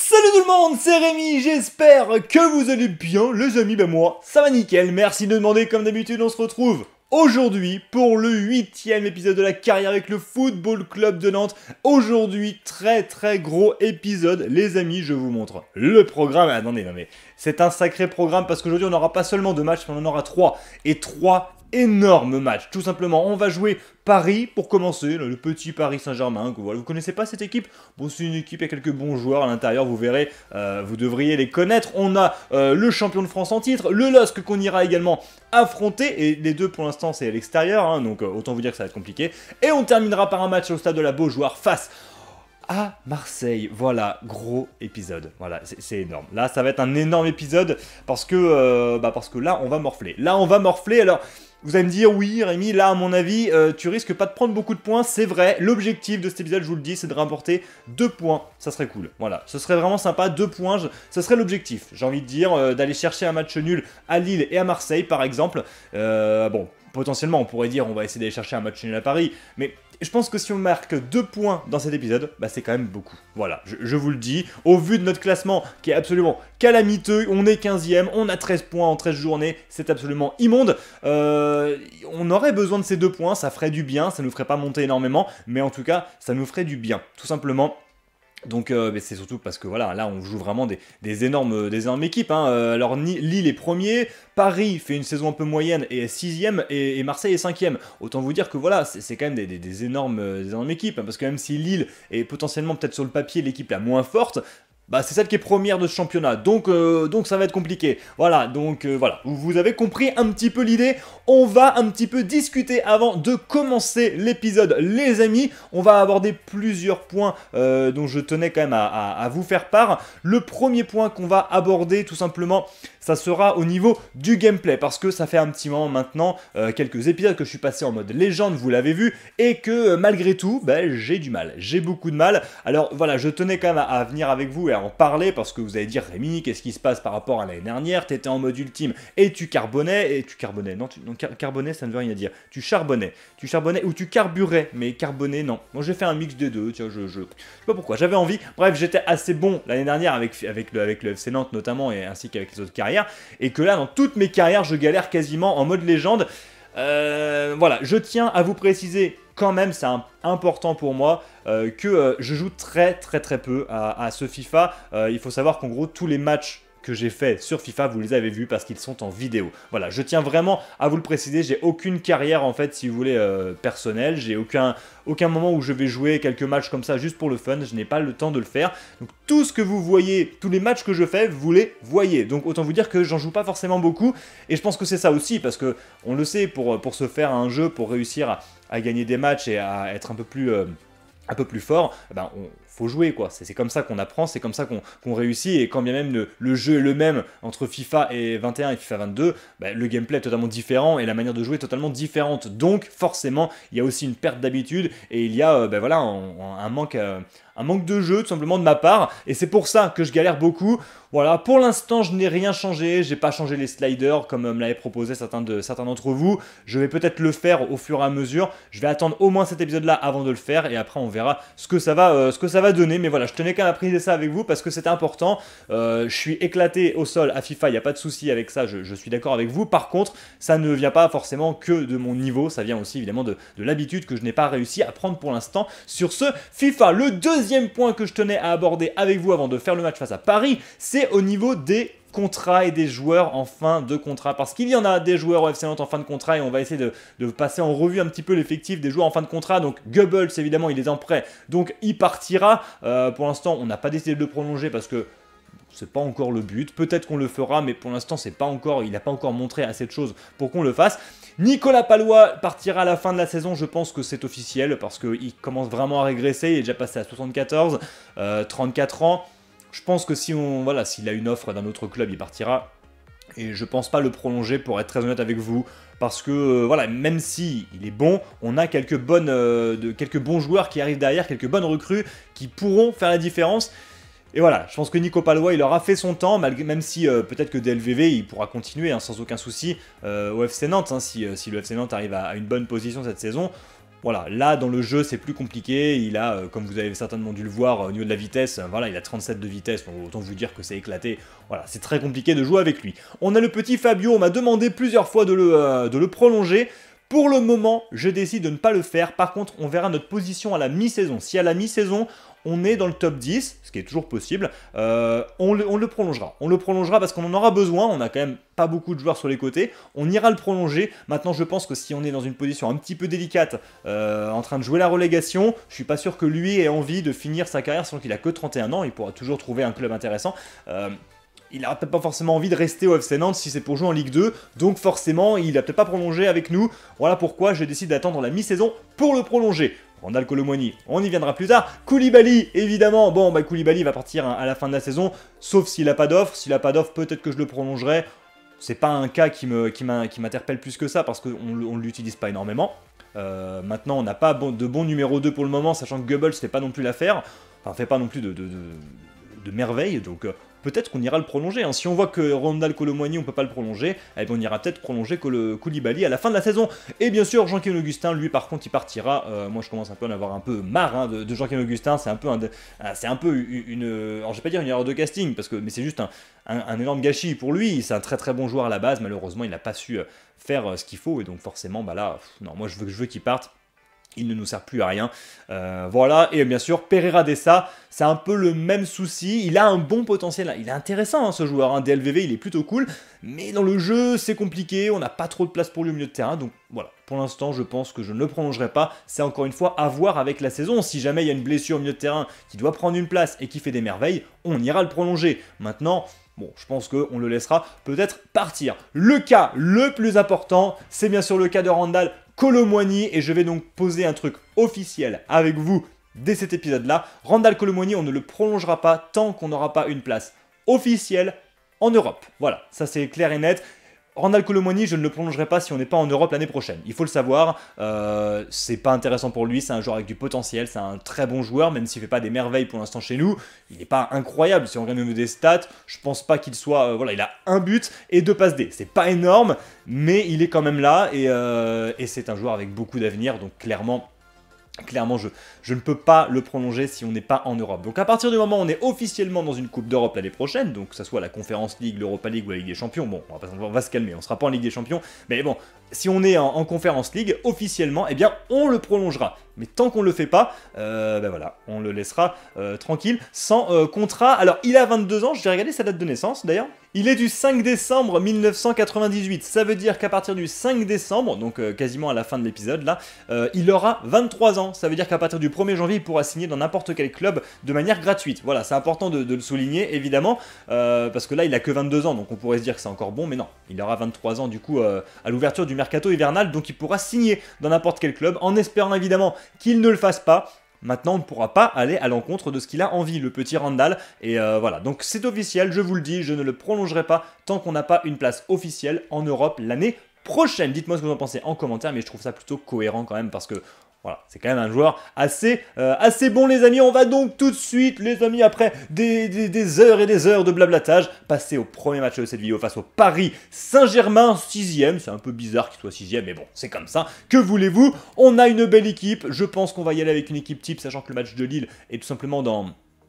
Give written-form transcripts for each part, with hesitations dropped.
Salut tout le monde, c'est Rémi, j'espère que vous allez bien, les amis, ben moi, ça va nickel, merci de demander, comme d'habitude, on se retrouve aujourd'hui pour le 8e épisode de la carrière avec le Football Club de Nantes. Aujourd'hui, très gros épisode, les amis, je vous montre le programme. Attendez, non mais c'est un sacré programme parce qu'aujourd'hui on n'aura pas seulement 2 matchs, mais on en aura 3, et 3 énormes matchs. Tout simplement, on va jouer Paris pour commencer, le petit Paris Saint-Germain. Voilà, vous connaissez pas cette équipe? Bon, c'est une équipe, il y a quelques bons joueurs à l'intérieur, vous verrez, vous devriez les connaître. On a le champion de France en titre, le LOSC qu'on ira également affronter, et les deux pour l'instant c'est à l'extérieur, hein, donc autant vous dire que ça va être compliqué. Et on terminera par un match au stade de la Beaujoire face à Marseille. Voilà, gros épisode. Voilà, c'est énorme. Là, ça va être un énorme épisode parce que là, on va morfler. Alors, vous allez me dire, oui, Rémi, là, à mon avis, tu risques pas de prendre beaucoup de points. C'est vrai, l'objectif de cet épisode, je vous le dis, c'est de rapporter 2 points. Ça serait cool. Voilà, ce serait vraiment sympa. 2 points, ce serait l'objectif. J'ai envie de dire, d'aller chercher un match nul à Lille et à Marseille, par exemple. Bon, potentiellement, on pourrait dire, on va essayer d'aller chercher un match nul à Paris, mais je pense que si on marque 2 points dans cet épisode, bah c'est quand même beaucoup. Voilà, je vous le dis, au vu de notre classement qui est absolument calamiteux, on est 15e, on a 13 points en 13 journées, c'est absolument immonde. On aurait besoin de ces 2 points, ça ferait du bien, ça nous ferait pas monter énormément, mais en tout cas, ça nous ferait du bien, tout simplement. Donc c'est surtout parce que voilà, là on joue vraiment des énormes équipes, hein. Alors Lille est premier, Paris fait une saison un peu moyenne et est 6e, et Marseille est 5e. Autant vous dire que voilà, c'est quand même des énormes équipes, hein, parce que même si Lille est potentiellement peut-être sur le papier l'équipe la moins forte, bah c'est celle qui est première de ce championnat, donc ça va être compliqué. Voilà, donc voilà, vous avez compris un petit peu l'idée. On va un petit peu discuter avant de commencer l'épisode, les amis. On va aborder plusieurs points dont je tenais quand même à vous faire part. Le premier point qu'on va aborder, tout simplement, ça sera au niveau du gameplay, parce que ça fait un petit moment maintenant, quelques épisodes que je suis passé en mode légende, vous l'avez vu, et que malgré tout, bah, j'ai du mal, j'ai beaucoup de mal. Alors voilà, je tenais quand même à venir avec vous et à en parler, parce que vous allez dire, Rémi, qu'est-ce qui se passe par rapport à l'année dernière? T'étais en mode ultime et tu carbonais, non, carbonais ça ne veut rien dire, tu charbonnais ou tu carburais, mais carboner non. Moi j'ai fait un mix des deux, tiens, je sais pas pourquoi, j'avais envie. Bref, j'étais assez bon l'année dernière avec le FC Nantes notamment, et ainsi qu'avec les autres carrières, et que là dans toutes mes carrières je galère quasiment en mode légende. Voilà, je tiens à vous préciser quand même, c'est important pour moi, que je joue très peu à ce FIFA. Il faut savoir qu'en gros tous les matchs que j'ai fait sur FIFA, vous les avez vus parce qu'ils sont en vidéo. Voilà, je tiens vraiment à vous le préciser, j'ai aucune carrière en fait, si vous voulez, personnelle, j'ai aucun moment où je vais jouer quelques matchs comme ça juste pour le fun, je n'ai pas le temps de le faire. Donc tout ce que vous voyez, tous les matchs que je fais, vous les voyez. Donc autant vous dire que j'en joue pas forcément beaucoup, et je pense que c'est ça aussi, parce que on le sait, pour se faire un jeu, pour réussir à gagner des matchs et à être un peu plus fort, ben faut jouer quoi, c'est comme ça qu'on apprend, c'est comme ça qu'on réussit, et quand bien même le jeu est le même entre FIFA et 21 et FIFA 22, ben, le gameplay est totalement différent et la manière de jouer est totalement différente, donc forcément il y a aussi une perte d'habitude, et il y a ben, voilà, un manque de jeu tout simplement de ma part, et c'est pour ça que je galère beaucoup. Voilà, pour l'instant je n'ai rien changé, j'ai pas changé les sliders comme me l'avaient proposé certains d'entre vous. Je vais peut-être le faire au fur et à mesure, je vais attendre au moins cet épisode là avant de le faire, et après on verra ce que ça va donner, mais voilà, je tenais quand même à préciser ça avec vous parce que c'était important. Je suis éclaté au sol à FIFA, il n'y a pas de souci avec ça, je suis d'accord avec vous. Par contre, ça ne vient pas forcément que de mon niveau, ça vient aussi évidemment de l'habitude que je n'ai pas réussi à prendre pour l'instant sur ce FIFA. Le deuxième point que je tenais à aborder avec vous avant de faire le match face à Paris, c'est au niveau des contrats et des joueurs en fin de contrat, parce qu'il y en a des joueurs au FC Nantes en fin de contrat, et on va essayer de passer en revue un petit peu l'effectif des joueurs en fin de contrat. Donc Goebbels évidemment il est en prêt, donc il partira. Pour l'instant on n'a pas décidé de le prolonger parce que c'est pas encore le but, peut-être qu'on le fera, mais pour l'instant c'est pas encore, il n'a pas encore montré assez de choses pour qu'on le fasse. Nicolas Palois partira à la fin de la saison, je pense que c'est officiel, parce qu'il commence vraiment à régresser, il est déjà passé à 74, 34 ans. Je pense que s'il a une offre d'un autre club, il partira. Et je pense pas le prolonger, pour être très honnête avec vous. Parce que, voilà, même si il est bon, on a quelques bons joueurs qui arrivent derrière, quelques bonnes recrues qui pourront faire la différence. Et voilà, je pense que Nico Palois, il aura fait son temps, même si peut-être que DLVV, il pourra continuer, hein, sans aucun souci au FC Nantes, hein, si le FC Nantes arrive à une bonne position cette saison. Voilà, là dans le jeu c'est plus compliqué, il a, comme vous avez certainement dû le voir au niveau de la vitesse, voilà, il a 37 de vitesse, donc autant vous dire que c'est éclaté, voilà, c'est très compliqué de jouer avec lui. On a le petit Fabio, on m'a demandé plusieurs fois de le prolonger. Pour le moment, je décide de ne pas le faire, par contre on verra notre position à la mi-saison. Si à la mi-saison, on est dans le top 10, ce qui est toujours possible, on le prolongera. On le prolongera parce qu'on en aura besoin, on a quand même pas beaucoup de joueurs sur les côtés, on ira le prolonger. Maintenant je pense que si on est dans une position un petit peu délicate, en train de jouer la relégation, je suis pas sûr que lui ait envie de finir sa carrière, sans qu'il a que 31 ans, il pourra toujours trouver un club intéressant. Il n'a peut-être pas forcément envie de rester au FC Nantes si c'est pour jouer en Ligue 2, donc forcément il n'a peut-être pas prolongé avec nous. Voilà pourquoi je décide d'attendre la mi-saison pour le prolonger. Randal Kolo Muani, on y viendra plus tard. Koulibaly, évidemment, bon bah Koulibaly va partir à la fin de la saison, sauf s'il n'a pas d'offre. S'il n'a pas d'offre, peut-être que je le prolongerai. C'est pas un cas qui m'interpelle plus que ça, parce qu'on ne l'utilise pas énormément. Maintenant, on n'a pas de bon numéro 2 pour le moment, sachant que Goebbels ne fait pas non plus l'affaire. Enfin, fait pas non plus de merveille, donc peut-être qu'on ira le prolonger. Hein. Si on voit que Randal Kolo Muani, on peut pas le prolonger, eh bien, on ira peut-être prolonger Koulibaly à la fin de la saison. Et bien sûr, Jean-Ken Augustin, lui par contre, il partira. Moi, je commence un peu à en avoir un peu marre hein, de Jean-Ken Augustin. C'est un peu une, alors je vais pas dire une erreur de casting, mais c'est juste un énorme gâchis pour lui. C'est un très très bon joueur à la base. Malheureusement, il n'a pas su faire ce qu'il faut, et donc forcément, bah là, non, moi je veux qu'il parte. Il ne nous sert plus à rien. Voilà, et bien sûr, Pereira Dessa, c'est un peu le même souci. Il a un bon potentiel, il est intéressant hein, ce joueur. Hein. DLVV, il est plutôt cool, mais dans le jeu, c'est compliqué. On n'a pas trop de place pour lui au milieu de terrain. Donc voilà, pour l'instant, je pense que je ne le prolongerai pas. C'est encore une fois à voir avec la saison. Si jamais il y a une blessure au milieu de terrain qui doit prendre une place et qui fait des merveilles, on ira le prolonger. Maintenant, bon, je pense qu'on le laissera peut-être partir. Le cas le plus important, c'est bien sûr le cas de Randal Kolo Muani, et je vais donc poser un truc officiel avec vous dès cet épisode-là. Randal Kolo Muani, on ne le prolongera pas tant qu'on n'aura pas une place officielle en Europe. Voilà, ça c'est clair et net. Randal Kolo Muani, je ne le prolongerai pas si on n'est pas en Europe l'année prochaine. Il faut le savoir, c'est pas intéressant pour lui, c'est un joueur avec du potentiel, c'est un très bon joueur, même s'il ne fait pas des merveilles pour l'instant chez nous. Il n'est pas incroyable, si on regarde au niveau des stats, je pense pas qu'il soit... voilà, il a un but et 2 passes D. C'est pas énorme, mais il est quand même là, et c'est un joueur avec beaucoup d'avenir, donc clairement, je ne peux pas le prolonger si on n'est pas en Europe. Donc à partir du moment où on est officiellement dans une Coupe d'Europe l'année prochaine, donc que ce soit la Conference League, l'Europa League ou la Ligue des Champions, bon, on va se calmer, on ne sera pas en Ligue des Champions, mais bon, si on est en Conference League, officiellement, eh bien, on le prolongera. Mais tant qu'on ne le fait pas, ben voilà, on le laissera tranquille, sans contrat. Alors, il a 22 ans, je vais regarder sa date de naissance d'ailleurs. Il est du 5 décembre 1998, ça veut dire qu'à partir du 5 décembre, donc quasiment à la fin de l'épisode là, il aura 23 ans. Ça veut dire qu'à partir du 1er janvier, il pourra signer dans n'importe quel club de manière gratuite. Voilà, c'est important de le souligner, évidemment, parce que là, il a que 22 ans, donc on pourrait se dire que c'est encore bon, mais non, il aura 23 ans du coup à l'ouverture du mercato hivernal, donc il pourra signer dans n'importe quel club, en espérant évidemment qu'il ne le fasse pas. Maintenant, on ne pourra pas aller à l'encontre de ce qu'il a envie, le petit Randal. Et voilà, donc c'est officiel, je vous le dis, je ne le prolongerai pas tant qu'on n'a pas une place officielle en Europe l'année prochaine. Dites-moi ce que vous en pensez en commentaire, mais je trouve ça plutôt cohérent quand même, parce que voilà, c'est quand même un joueur assez bon, les amis. On va donc tout de suite, les amis, après des heures et des heures de blablatage, passer au premier match de cette vidéo face au Paris Saint-Germain, 6ème. C'est un peu bizarre qu'il soit 6ème, mais bon, c'est comme ça. Que voulez-vous? On a une belle équipe. Je pense qu'on va y aller avec une équipe type, sachant que le match de Lille est tout simplement dans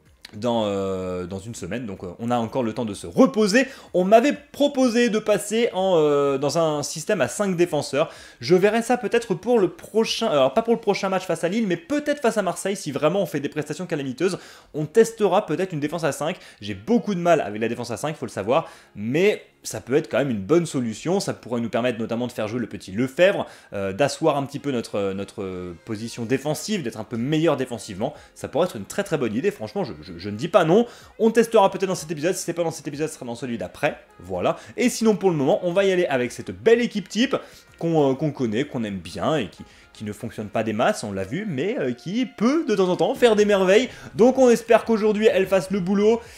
une semaine, donc on a encore le temps de se reposer. On m'avait proposé de passer dans un système à 5 défenseurs. Je verrai ça peut-être pour le prochain, alors pas pour le prochain match face à Lille, mais peut-être face à Marseille, si vraiment on fait des prestations calamiteuses. On testera peut-être une défense à 5. J'ai beaucoup de mal avec la défense à 5, il faut le savoir, mais ça peut être quand même une bonne solution. Ça pourrait nous permettre notamment de faire jouer le petit Lefebvre, d'asseoir un petit peu notre position défensive, d'être un peu meilleur défensivement. Ça pourrait être une très très bonne idée, franchement, je ne dis pas non. On testera peut-être dans cet épisode, si c'est pas dans cet épisode, ce sera dans celui d'après, voilà. Et sinon pour le moment, on va y aller avec cette belle équipe type qu'on connaît, qu'on aime bien et qui ne fonctionne pas des masses, on l'a vu, mais qui peut de temps en temps faire des merveilles. Donc on espère qu'aujourd'hui elle fasse le boulot.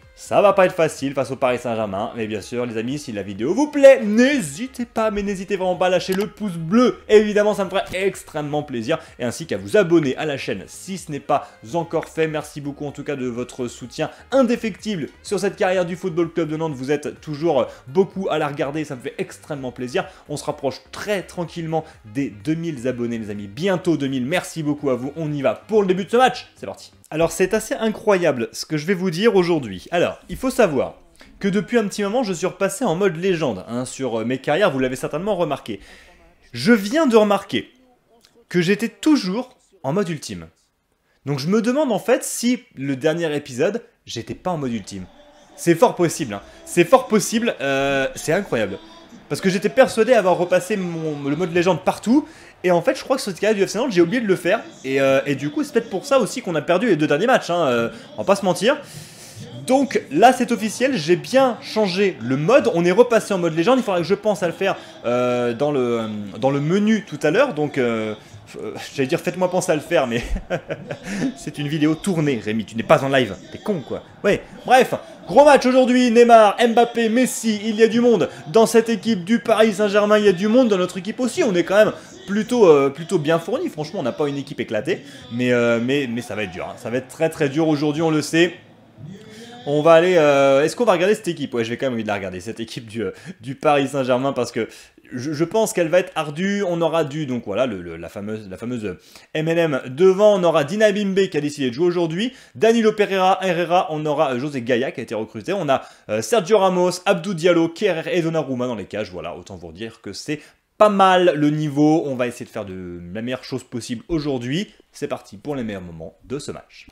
Ça va pas être facile face au Paris Saint-Germain, mais bien sûr les amis, si la vidéo vous plaît, n'hésitez pas, mais n'hésitez vraiment pas à lâcher le pouce bleu, évidemment ça me ferait extrêmement plaisir, et ainsi qu'à vous abonner à la chaîne si ce n'est pas encore fait. Merci beaucoup en tout cas de votre soutien indéfectible sur cette carrière du Football Club de Nantes, vous êtes toujours beaucoup à la regarder, ça me fait extrêmement plaisir. On se rapproche très tranquillement des 2000 abonnés les amis, bientôt 2000, merci beaucoup à vous, on y va pour le début de ce match, c'est parti. Alors c'est assez incroyable ce que je vais vous dire aujourd'hui. Alors, il faut savoir que depuis un petit moment, je suis repassé en mode légende sur mes carrières, vous l'avez certainement remarqué. Je viens de remarquer que j'étais toujours en mode ultime. Donc je me demande en fait si le dernier épisode, j'étais pas en mode ultime. C'est fort possible, c'est fort possible, c'est incroyable. Parce que j'étais persuadé avoir repassé le mode légende partout. Et en fait, je crois que sur cette carrière du FC Nantes, j'ai oublié de le faire. Et du coup, c'est peut-être pour ça aussi qu'on a perdu les 2 derniers matchs. On va pas se mentir. Donc là, c'est officiel. J'ai bien changé le mode. On est repassé en mode légende. Il faudra que je pense à le faire dans le menu tout à l'heure. Donc, j'allais dire faites-moi penser à le faire, mais c'est une vidéo tournée, Rémi. Tu n'es pas en live. T'es con, quoi. Ouais, bref. Gros match aujourd'hui, Neymar, Mbappé, Messi, il y a du monde dans cette équipe du Paris Saint-Germain, il y a du monde dans notre équipe aussi, on est quand même plutôt bien fourni, franchement on n'a pas une équipe éclatée, mais ça va être dur, ça va être très très dur aujourd'hui, on le sait. On va aller, est-ce qu'on va regarder cette équipe? Ouais, je vais quand même envie de la regarder, cette équipe du Paris Saint-Germain, parce que je pense qu'elle va être ardue. On aura donc voilà, la fameuse MLM devant. On aura Dina Bimbe qui a décidé de jouer aujourd'hui. Danilo Herrera, on aura José Gaya qui a été recruté. On a Sergio Ramos, Abdou Diallo, Kehrer et Donnarumma dans les cages. Voilà, autant vous dire que c'est pas mal le niveau. On va essayer de faire de la meilleure chose possible aujourd'hui. C'est parti pour les meilleurs moments de ce match.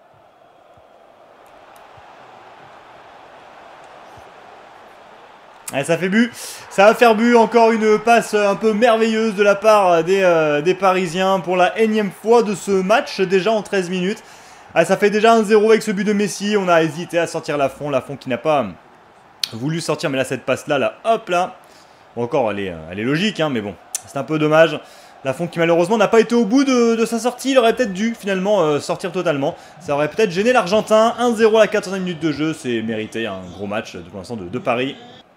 Allez, ça fait but, ça va faire but, encore une passe un peu merveilleuse de la part des Parisiens pour la énième fois de ce match, déjà en 13 minutes. Allez, ça fait déjà 1-0 avec ce but de Messi, on a hésité à sortir Lafont qui n'a pas voulu sortir, mais là cette passe-là, hop là. Bon, encore, elle est logique, mais bon, c'est un peu dommage. Lafont qui malheureusement n'a pas été au bout de sa sortie, il aurait peut-être dû finalement sortir totalement. Ça aurait peut-être gêné l'Argentin, 1-0 à la 14e minute de jeu, c'est mérité, un gros match pour l'instant de Paris.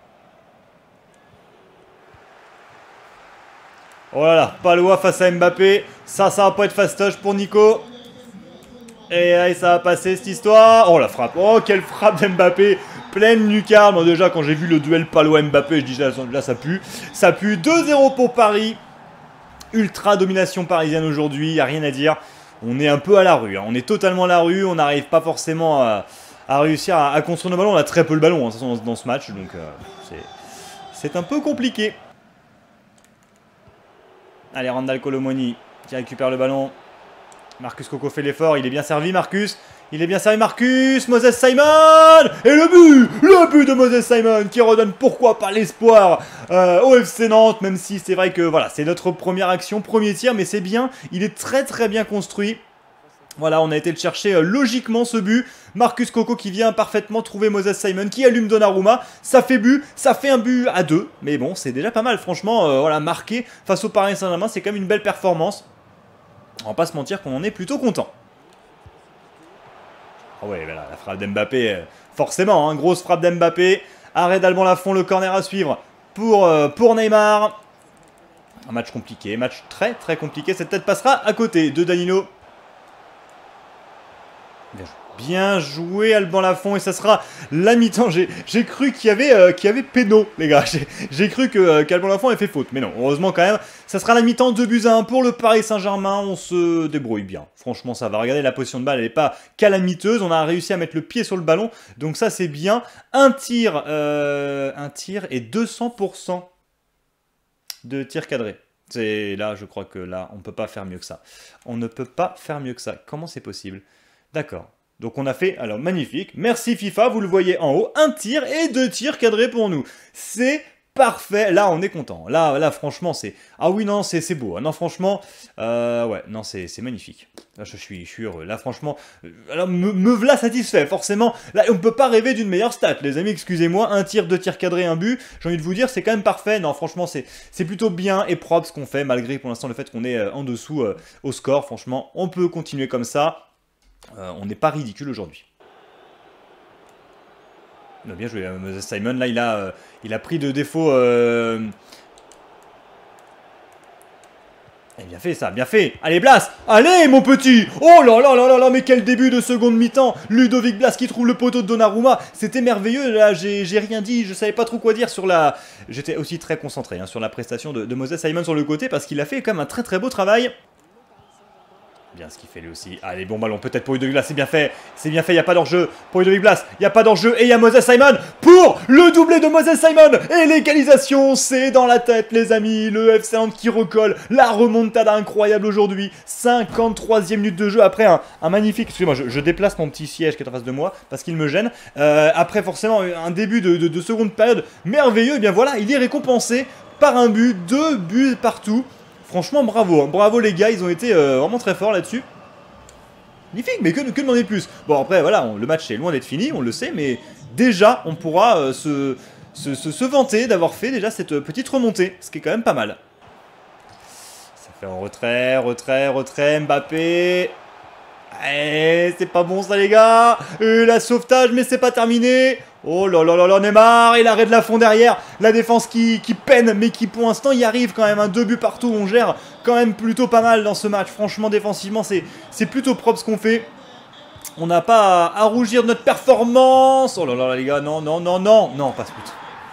Oh là là, Palois face à Mbappé. Ça va pas être fastoche pour Nico. Et allez, ça va passer cette histoire. Oh la frappe. Oh, quelle frappe d'Mbappé. Pleine lucarne. Bon, déjà, quand j'ai vu le duel Palois-Mbappé, je dis là, ça pue. Ça pue. 2-0 pour Paris. Ultra domination parisienne aujourd'hui. Il n'y a rien à dire. On est un peu à la rue. On est totalement à la rue. On n'arrive pas forcément à réussir à construire nos ballons. On a très peu le ballon dans ce match. Donc, c'est un peu compliqué. Allez, Randal Colomoni qui récupère le ballon. Marcus Coco fait l'effort. Il est bien servi, Marcus. Il est bien servi, Marcus. Moses Simon. Et le but de Moses Simon qui redonne pourquoi pas l'espoir au FC Nantes. Même si c'est vrai que voilà, c'est notre première action, premier tir. Mais c'est bien. Il est très très bien construit. Voilà, on a été le chercher logiquement ce but. Marcus Coco qui vient parfaitement trouver Moses Simon qui allume Donnarumma. Ça fait but, ça fait un but à 2. Mais bon, c'est déjà pas mal, franchement. Voilà, marqué face au Paris Saint-Germain, c'est quand même une belle performance. On va pas se mentir qu'on en est plutôt content. Ah ouais, voilà, la frappe d'Mbappé, forcément, grosse frappe d'Mbappé. Arrêt d'Alban Lafont, le corner à suivre pour Neymar. Un match compliqué, match très très compliqué. Cette tête passera à côté de Danilo. Bien joué Alban Lafont et ça sera la mi-temps. J'ai cru qu'il y avait péno, les gars. J'ai cru qu'Alban Lafont avait fait faute. Mais non, heureusement quand même. Ça sera la mi-temps, 2-1 pour le Paris Saint-Germain. On se débrouille bien. Franchement, ça va. Regardez, la position de balle, elle n'est pas calamiteuse. On a réussi à mettre le pied sur le ballon. Donc ça, c'est bien. Un tir et 200% de tir cadré. Là, je crois que là, on ne peut pas faire mieux que ça. On ne peut pas faire mieux que ça. Comment c'est possible? D'accord. Donc on a fait, alors magnifique, merci FIFA, vous le voyez en haut, un tir et 2 tirs cadrés pour nous. C'est parfait, là on est content. Là franchement c'est... Ah oui non, c'est beau. Non franchement, ouais, non c'est magnifique. Là je suis heureux. Là franchement, alors me voilà satisfait, forcément. Là on ne peut pas rêver d'une meilleure stat, les amis, excusez-moi. Un tir, 2 tirs cadrés, un but. J'ai envie de vous dire, c'est quand même parfait. Non franchement, c'est plutôt bien et propre ce qu'on fait, malgré pour l'instant le fait qu'on est en dessous au score. Franchement, on peut continuer comme ça. On n'est pas ridicule aujourd'hui. Bien joué, Moses Simon. Là, il a pris de défaut. Eh, bien fait ça, bien fait. Allez Blas, allez mon petit. Oh là là là là là, mais quel début de seconde mi-temps. Ludovic Blas qui trouve le poteau de Donnarumma. C'était merveilleux, là j'ai rien dit, je savais pas trop quoi dire sur la... J'étais aussi très concentré sur la prestation de Moses Simon sur le côté parce qu'il a fait quand même un très beau travail. Bien ce qu'il fait lui aussi. Allez, bon ballon peut-être pour Ludovic Blas, c'est bien fait, il n'y a pas d'enjeu pour Ludovic Blas, il n'y a pas d'enjeu et il y a Moses Simon pour le doublé de Moses Simon et l'égalisation, c'est dans la tête les amis, le FC Nantes qui recolle, la remontada incroyable aujourd'hui, 53e minute de jeu après un magnifique, excusez-moi, je déplace mon petit siège qui est en face de moi parce qu'il me gêne, après forcément un début de seconde période merveilleux, et bien voilà, il est récompensé par un but, 2 buts partout. Franchement, bravo, hein. Bravo les gars, ils ont été vraiment très forts là-dessus. Magnifique, mais que demander de plus? Bon, après, voilà, le match est loin d'être fini, on le sait, mais déjà, on pourra se vanter d'avoir fait déjà cette petite remontée, ce qui est quand même pas mal. Ça fait en retrait, Mbappé. Eh, c'est pas bon ça les gars. La sauvetage, mais c'est pas terminé. Oh là là là là, Neymar, et l'arrêt de la fond derrière. La défense qui peine, mais qui pour l'instant y arrive quand même. 2 buts partout, on gère quand même plutôt pas mal dans ce match. Franchement, défensivement, c'est plutôt propre ce qu'on fait. On n'a pas à rougir de notre performance. Oh là là les gars, non, pas ce but.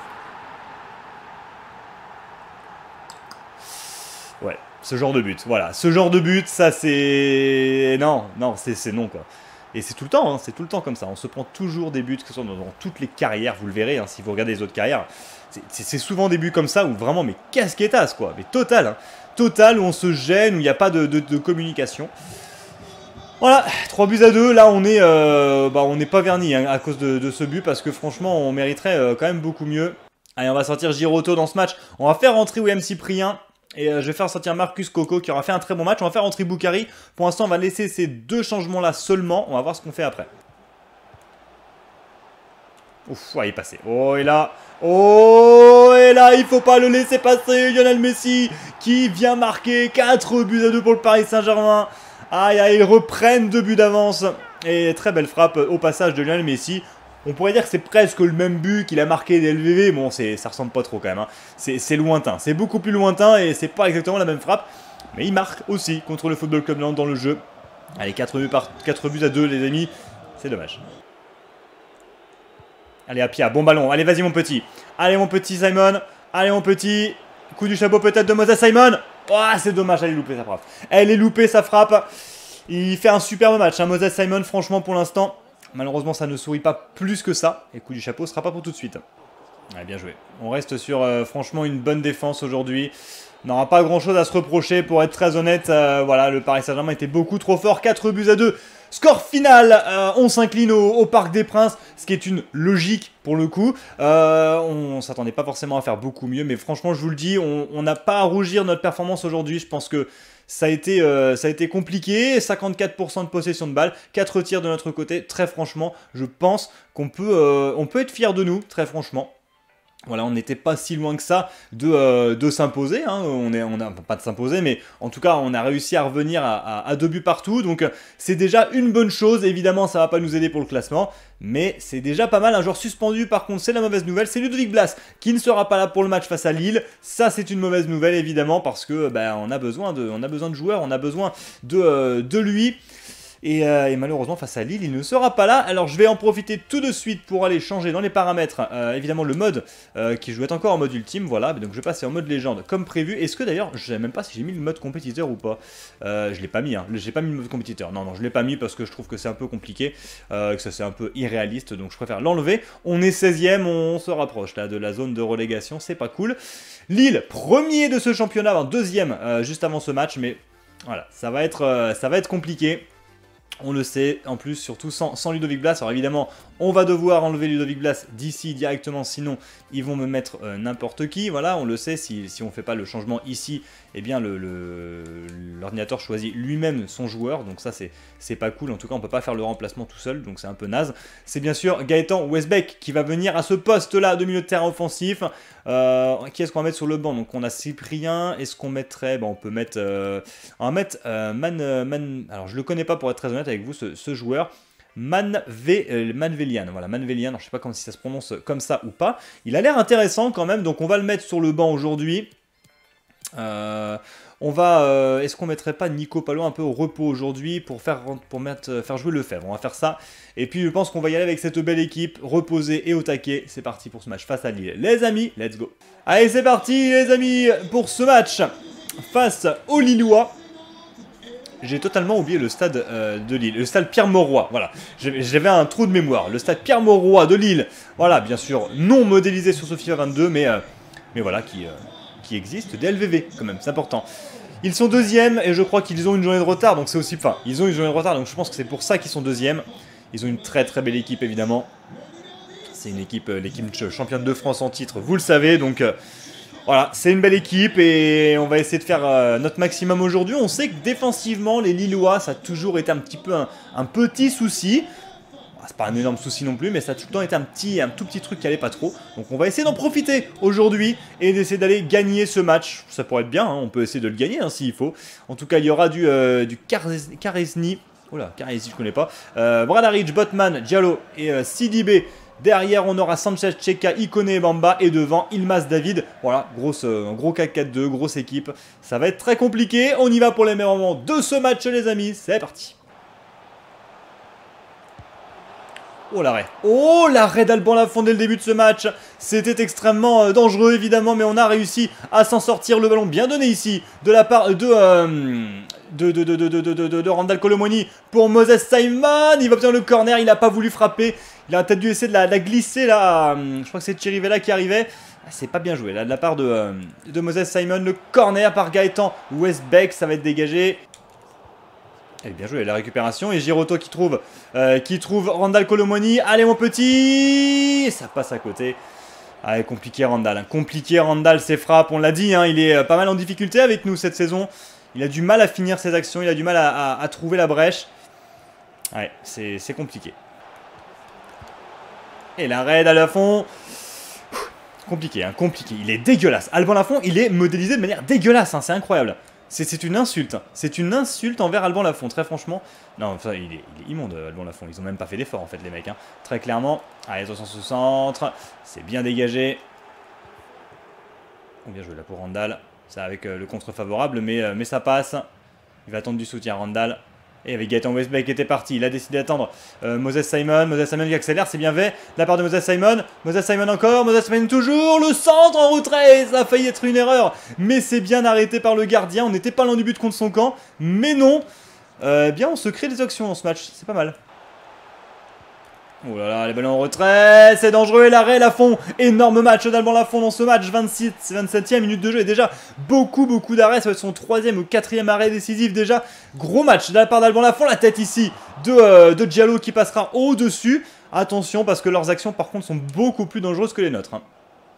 Ouais, ce genre de but, voilà. Ce genre de but, ça c'est... Non, c'est non quoi. Et c'est tout le temps, c'est tout le temps comme ça. On se prend toujours des buts, que ce soit dans toutes les carrières, vous le verrez, si vous regardez les autres carrières. C'est souvent des buts comme ça, où vraiment, mais casquettasse, quoi. Mais total, total, où on se gêne, où il n'y a pas de communication. Voilà, 3 buts à 2, là on n'est pas verni à cause de ce but, parce que franchement, on mériterait quand même beaucoup mieux. Allez, on va sortir Giroto dans ce match. On va faire rentrer William Cyprien. Et je vais faire sortir Marcus Coco qui aura fait un très bon match. On va faire rentrer Boukari. Pour l'instant, on va laisser ces 2 changements-là seulement. On va voir ce qu'on fait après. Ouf, ouais, il est passé. Oh, et là, il faut pas le laisser passer. Lionel Messi qui vient marquer 4 buts à 2 pour le Paris Saint-Germain. Aïe, aïe, ils reprennent 2 buts d'avance. Et très belle frappe au passage de Lionel Messi. On pourrait dire que c'est presque le même but qu'il a marqué des LVV. Bon, ça ressemble pas trop quand même. C'est lointain. C'est beaucoup plus lointain et c'est pas exactement la même frappe. Mais il marque aussi contre le Football Club Nantes dans le jeu. Allez, 4 buts à 2 les amis. C'est dommage. Allez, Apia, bon ballon. Allez, vas-y mon petit. Allez mon petit Simon. Allez mon petit. Coup du chapeau peut-être de Moses Simon. Oh, c'est dommage, elle est loupée sa frappe. Elle est loupée sa frappe. Il fait un superbe match. Moses Simon, franchement pour l'instant. Malheureusement, ça ne sourit pas plus que ça. Et coup du chapeau, ce sera pas pour tout de suite. Ouais, bien joué. On reste sur, franchement, une bonne défense aujourd'hui. On n'aura pas grand-chose à se reprocher, pour être très honnête. Voilà, le Paris Saint-Germain était beaucoup trop fort. 4 buts à 2. Score final, on s'incline au Parc des Princes, ce qui est une logique pour le coup. On s'attendait pas forcément à faire beaucoup mieux, mais franchement, je vous le dis, on n'a pas à rougir de notre performance aujourd'hui. Je pense que ça a été compliqué, 54% de possession de balle, 4 tirs de notre côté, très franchement, je pense qu'on peut, on peut être fier de nous, très franchement. Voilà, on n'était pas si loin que ça de s'imposer, on a pas de s'imposer, mais en tout cas, on a réussi à revenir à 2 buts partout, donc c'est déjà une bonne chose. Évidemment, ça va pas nous aider pour le classement, mais c'est déjà pas mal. Un joueur suspendu, par contre, c'est la mauvaise nouvelle, c'est Ludovic Blas, qui ne sera pas là pour le match face à Lille. Ça, c'est une mauvaise nouvelle, évidemment, parce que on a besoin de joueurs, on a besoin de lui. Et malheureusement, face à Lille, il ne sera pas là. Alors, je vais en profiter tout de suite pour aller changer dans les paramètres, évidemment, le mode qui jouait encore en mode ultime. Voilà, donc je vais passer en mode légende comme prévu. Est-ce que d'ailleurs, je ne sais même pas si j'ai mis le mode compétiteur ou pas. Je l'ai pas mis, j'ai pas mis le mode compétiteur. Non, je l'ai pas mis parce que je trouve que c'est un peu compliqué, que ça c'est un peu irréaliste, donc je préfère l'enlever. On est 16e, on se rapproche là de la zone de relégation, c'est pas cool. Lille, premier de ce championnat, deuxième juste avant ce match, mais voilà, ça va être compliqué. On le sait, en plus, surtout sans Ludovic Blas. Alors évidemment, on va devoir enlever Ludovic Blas d'ici directement, sinon ils vont me mettre n'importe qui. Voilà, on le sait, si on ne fait pas le changement ici, eh bien l'ordinateur choisit lui-même son joueur. Donc ça, c'est pas cool. En tout cas, on ne peut pas faire le remplacement tout seul, donc c'est un peu naze. C'est bien sûr Gaëtan Westbeck qui va venir à ce poste-là de milieu de terrain offensif. Qui est-ce qu'on va mettre sur le banc? Donc on a Cyprien. Est-ce qu'on mettrait... on peut mettre... on va mettre alors je le connais pas pour être très honnête avec vous, ce joueur. Manvelian. Voilà, Manvelian. Alors, je ne sais pas si ça se prononce comme ça ou pas. Il a l'air intéressant quand même, donc on va le mettre sur le banc aujourd'hui. Est-ce qu'on mettrait pas Nico Palo un peu au repos aujourd'hui pour faire jouer Lefebvre? On va faire ça. Et puis je pense qu'on va y aller avec cette belle équipe, reposée et au taquet. C'est parti pour ce match face à Lille. Les amis, let's go. Allez, c'est parti les amis pour ce match face aux Lillois. J'ai totalement oublié le stade de Lille, le stade Pierre-Mauroy, voilà. J'avais un trou de mémoire. Le stade Pierre-Mauroy de Lille, voilà, bien sûr, non modélisé sur ce FIFA 22, mais voilà, qui existe, des LVV quand même, c'est important. Ils sont deuxièmes et je crois qu'ils ont une journée de retard, donc c'est aussi... Enfin, ils ont une journée de retard, donc je pense que c'est pour ça qu'ils sont deuxièmes. Ils ont une très très belle équipe, évidemment. C'est une équipe, l'équipe championne de France en titre, vous le savez, donc... Voilà, c'est une belle équipe et on va essayer de faire notre maximum aujourd'hui. On sait que défensivement, les Lillois, ça a toujours été un petit peu un petit souci. C'est pas un énorme souci non plus, mais ça a tout le temps été un tout petit truc qui allait pas trop. Donc on va essayer d'en profiter aujourd'hui et d'essayer d'aller gagner ce match. Ça pourrait être bien, hein, on peut essayer de le gagner hein, s'il faut. En tout cas, il y aura du Karesni. Oh là, Karesni, je connais pas. Bradaric, Botman, Diallo et Sidibé. Derrière, on aura Sanchez, Cheka, Ikone et Bamba. Et devant, Ilmaz David. Voilà, gros 4-4-2, grosse équipe. Ça va être très compliqué. On y va pour les meilleurs moments de ce match, les amis. C'est parti. Oh l'arrêt. Oh l'arrêt d'Alban Lafont dès le début de ce match. C'était extrêmement dangereux, évidemment. Mais on a réussi à s'en sortir. Le ballon bien donné ici. De la part de Randal Colomoni pour Moses Simon. Il va obtenir le corner. Il n'a pas voulu frapper. Il a peut-être dû essayer de la glisser là. Je crois que c'est Chirivella qui arrivait. C'est pas bien joué là de la part de Moses Simon. Le corner par Gaëtan Westbeck. Ça va être dégagé. Et bien joué la récupération. Et Giroto qui trouve Randal Colomoni. Allez mon petit. Ça passe à côté. Allez, compliqué Randal. Hein. Compliqué Randal ses frappes. On l'a dit. Hein, il est pas mal en difficulté avec nous cette saison. Il a du mal à finir ses actions. Il a du mal à trouver la brèche. Ouais, c'est compliqué. Et l'arrêt d'Alafont. Compliqué, hein, compliqué. Il est dégueulasse. Alban Lafont, il est modélisé de manière dégueulasse. Hein, c'est incroyable. C'est une insulte. C'est une insulte envers Alban Lafont, très franchement. Non, enfin, il est immonde, Alban Lafont. Ils ont même pas fait d'effort, en fait, les mecs. Hein. Très clairement. Allez, attention ce centre. C'est bien dégagé. Bien joué là pour Randal. Ça avec le contre favorable, mais ça passe. Il va attendre du soutien, Randal. Et avec Gaëtan Westbeck qui était parti, il a décidé d'attendre Moses Simon qui accélère, c'est bien fait de la part de Moses Simon encore, Moses Simon toujours, le centre en retrait, ça a failli être une erreur, mais c'est bien arrêté par le gardien, on n'était pas loin du but contre son camp, mais non, bien on se crée des actions dans ce match, c'est pas mal. Oh là là, les ballons en retrait, c'est dangereux et l'arrêt Lafont, énorme match d'Alban Lafont dans ce match, 27e minute de jeu et déjà beaucoup d'arrêts, ça va être son 3e ou 4e arrêt décisif déjà, gros match de la part d'Alban Lafont, la tête ici de Diallo qui passera au-dessus, attention parce que leurs actions par contre sont beaucoup plus dangereuses que les nôtres. Hein.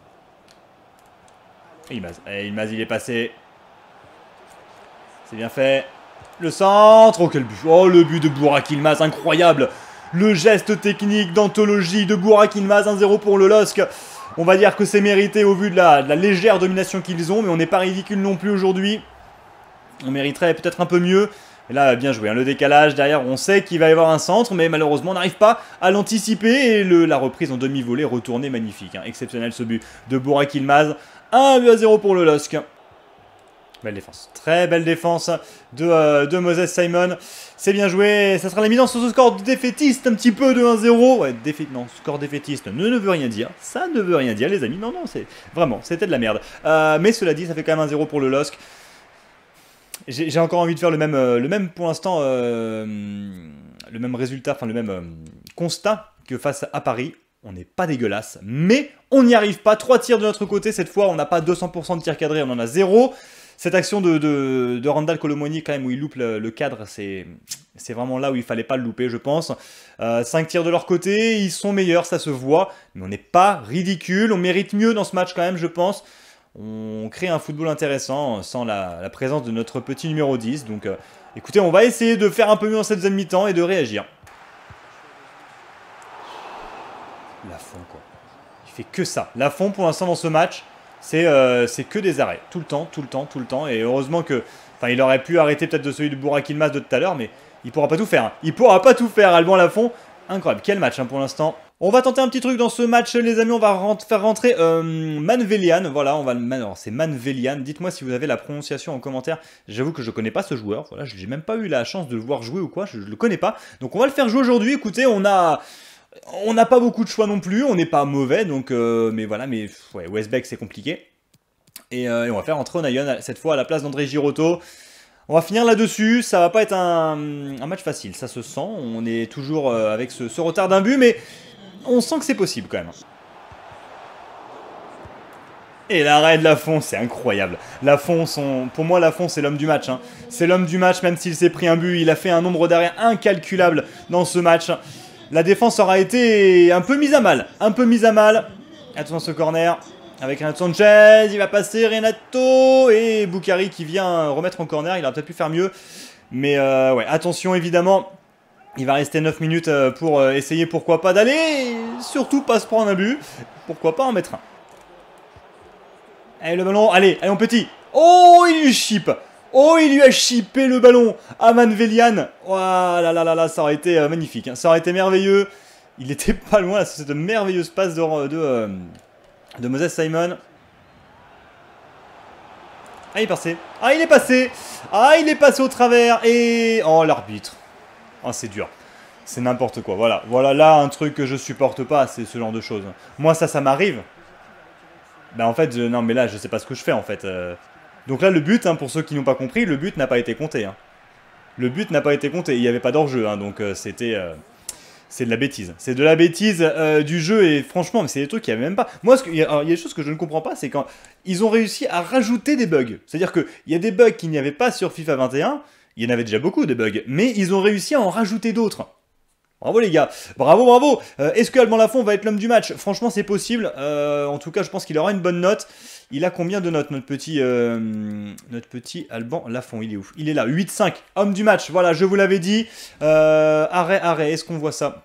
Ilmaz il est passé, c'est bien fait, le centre, oh quel but, oh le but de Burak Ilmaz, incroyable. Le geste technique d'anthologie de Burak Ilmaz, 1-0 pour le LOSC. On va dire que c'est mérité au vu de la légère domination qu'ils ont, mais on n'est pas ridicule non plus aujourd'hui. On mériterait peut-être un peu mieux. Et là, bien joué, hein, le décalage, derrière on sait qu'il va y avoir un centre, mais malheureusement on n'arrive pas à l'anticiper. Et la reprise en demi-volée retournée, magnifique. Hein, exceptionnel ce but de Burak Ilmaz. 1-0 pour le LOSC. Belle défense, très belle défense de Moses Simon. C'est bien joué, ça sera la mise-en sur ce score défaitiste, un petit peu de 1-0. Ouais, non, score défaitiste ne veut rien dire. Ça ne veut rien dire, les amis. Non, c'est vraiment, c'était de la merde. Mais cela dit, ça fait quand même 1-0 pour le LOSC. J'ai encore envie de faire le même pour l'instant, le même résultat, enfin le même constat que face à Paris. On n'est pas dégueulasse, mais on n'y arrive pas. 3 tirs de notre côté, cette fois, on n'a pas 200% de tirs cadrés, on en a 0. Cette action de Randal Colomoni, quand même, où il loupe le cadre, c'est vraiment là où il fallait pas le louper, je pense. 5 tirs de leur côté, ils sont meilleurs, ça se voit, mais on n'est pas ridicule, on mérite mieux dans ce match quand même, je pense. On crée un football intéressant sans la présence de notre petit numéro 10. Donc, écoutez, on va essayer de faire un peu mieux dans cette deuxième mi-temps et de réagir. Lafont, quoi. Il fait que ça. Lafont, pour l'instant, dans ce match... C'est que des arrêts, tout le temps, et heureusement que, enfin il aurait pu arrêter peut-être de celui de Burak Ilmaz de tout à l'heure, mais Il pourra pas tout faire. Hein. Il pourra pas tout faire, Alban Lafont. Incroyable, quel match hein, pour l'instant. On va tenter un petit truc dans ce match, les amis. On va faire rentrer Manvelian. Voilà, alors c'est Manvelian. Dites-moi si vous avez la prononciation en commentaire. J'avoue que je connais pas ce joueur. Voilà, j'ai même pas eu la chance de le voir jouer ou quoi. Je le connais pas. Donc on va le faire jouer aujourd'hui. Écoutez, on n'a pas beaucoup de choix non plus. On n'est pas mauvais. Donc, mais voilà, mais ouais, Westbeck c'est compliqué. Et on va faire rentrer Onayon cette fois à la place d'André Girotto. On va finir là-dessus, ça va pas être un match facile, ça se sent, on est toujours avec ce retard d'un but, mais on sent que c'est possible quand même. Et l'arrêt de Lafont, c'est incroyable. Lafont, pour moi Lafont c'est l'homme du match. Hein. C'est l'homme du match, même s'il s'est pris un but, il a fait un nombre d'arrêts incalculable dans ce match. La défense aura été un peu mise à mal, Attention ce corner. Avec Renato Sanchez, il va passer Renato et Boukari qui vient remettre en corner. Il aurait peut-être pu faire mieux. Mais ouais, attention évidemment. Il va rester 9 minutes pour essayer pourquoi pas d'aller. Surtout pas se prendre un but. Pourquoi pas en mettre un. Allez le ballon, allez mon petit. Oh il lui chip. Oh il lui a chippé le ballon à Manvelian. Oh là là là là, ça aurait été magnifique. Hein. Ça aurait été merveilleux. Il était pas loin là, cette merveilleuse passe de Moses Simon. Ah, il est passé. Ah, il est passé. Ah, il est passé au travers. Et... oh, l'arbitre. Oh, c'est dur. C'est n'importe quoi. Voilà. Voilà là un truc que je supporte pas. C'est ce genre de choses. Moi, ça m'arrive. Ben, en fait, non, mais là, je sais pas ce que je fais, en fait. Donc là, le but, hein, pour ceux qui n'ont pas compris, le but n'a pas été compté. Hein. Le but n'a pas été compté. Il n'y avait pas d'hors-jeu. Hein, donc, c'était... c'est de la bêtise. C'est de la bêtise du jeu et franchement, c'est des trucs qu'il n'y avait même pas. Moi, il y a des choses que je ne comprends pas, c'est quand ils ont réussi à rajouter des bugs. C'est-à-dire qu'il y a des bugs qu'il n'y avait pas sur FIFA 21, il y en avait déjà beaucoup de bugs, mais ils ont réussi à en rajouter d'autres. Bravo les gars, bravo, bravo. Est-ce que Alban Lafont va être l'homme du match? Franchement, c'est possible. En tout cas, je pense qu'il aura une bonne note. Il a combien de notes, notre petit Alban Lafont? Il est où? Il est là, 8-5, homme du match. Voilà, je vous l'avais dit. Arrêt, est-ce qu'on voit ça?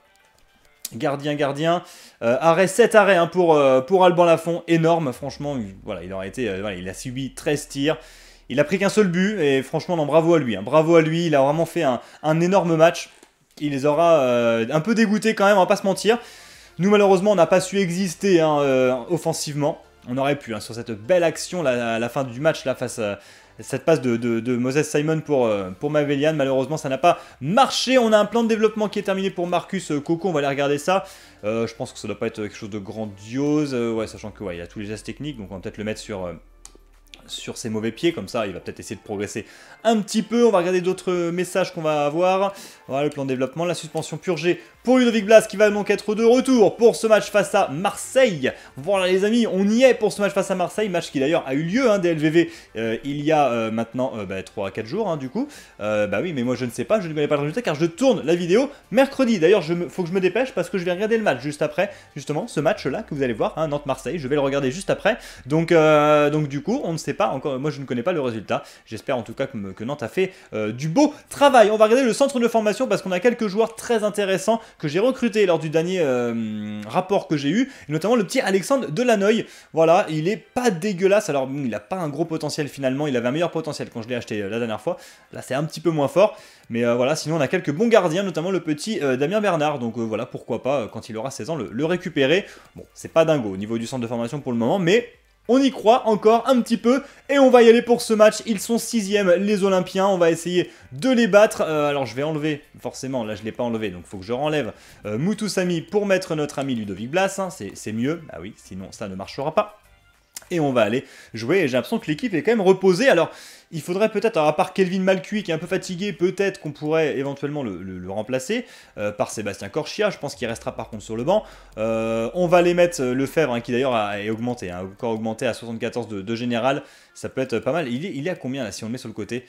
Gardien. Arrêt, 7 arrêts hein, pour Alban Lafont. Énorme, franchement. Voilà, il a subi 13 tirs. Il a pris qu'un seul but. Et franchement, non, bravo à lui. Hein, bravo à lui. Il a vraiment fait un énorme match. Il les aura un peu dégoûtés quand même, on va pas se mentir. Nous, malheureusement, on n'a pas su exister hein, offensivement. On aurait pu, hein, sur cette belle action à la fin du match, là, face à cette passe de Moses Simon pour Manvelian. Malheureusement, ça n'a pas marché. On a un plan de développement qui est terminé pour Marcus Coco. On va aller regarder ça. Je pense que ça doit pas être quelque chose de grandiose. Ouais, sachant que ouais, il a tous les gestes techniques, donc on va peut-être le mettre sur ses mauvais pieds, comme ça il va peut-être essayer de progresser un petit peu. On va regarder d'autres messages qu'on va avoir. Voilà le plan de développement, la suspension purgée pour Ludovic Blas qui va donc être de retour pour ce match face à Marseille. Voilà les amis, on y est pour ce match face à Marseille, match qui d'ailleurs a eu lieu hein, des LVV il y a maintenant 3 à 4 jours hein, du coup. Bah oui mais moi je ne sais pas, je ne connais pas le résultat car je tourne la vidéo mercredi. D'ailleurs faut que je me dépêche parce que je vais regarder le match juste après, justement ce match là que vous allez voir, hein, Nantes-Marseille, je vais le regarder juste après. Donc du coup on ne sait pas encore, moi je ne connais pas le résultat. J'espère en tout cas que Nantes a fait du beau travail. On va regarder le centre de formation parce qu'on a quelques joueurs très intéressants que j'ai recrutés lors du dernier rapport que j'ai eu, et notamment le petit Alexandre Delanoï. Voilà, il est pas dégueulasse. Alors il n'a pas un gros potentiel finalement, il avait un meilleur potentiel quand je l'ai acheté la dernière fois. Là c'est un petit peu moins fort, mais voilà, sinon on a quelques bons gardiens, notamment le petit Damien Bernard. Donc voilà, pourquoi pas quand il aura 16 ans le récupérer. Bon, c'est pas dingo au niveau du centre de formation pour le moment, mais on y croit encore un petit peu et on va y aller pour ce match. Ils sont 6e les Olympiens, on va essayer de les battre. Alors je vais enlever, forcément, là je ne l'ai pas enlevé, donc il faut que je renlève Moutou Samy pour mettre notre ami Ludovic Blas. Hein, c'est mieux, ah oui, sinon ça ne marchera pas. Et on va aller jouer, et j'ai l'impression que l'équipe est quand même reposée. Alors il faudrait peut-être, à part Kelvin Malcuit qui est un peu fatigué, peut-être qu'on pourrait éventuellement le remplacer par Sébastien Corchia. Je pense qu'il restera par contre sur le banc. On va les mettre Lefebvre, hein, qui d'ailleurs a augmenté, hein, encore augmenté à 74 de général. Ça peut être pas mal. Il est à combien là si on le met sur le côté?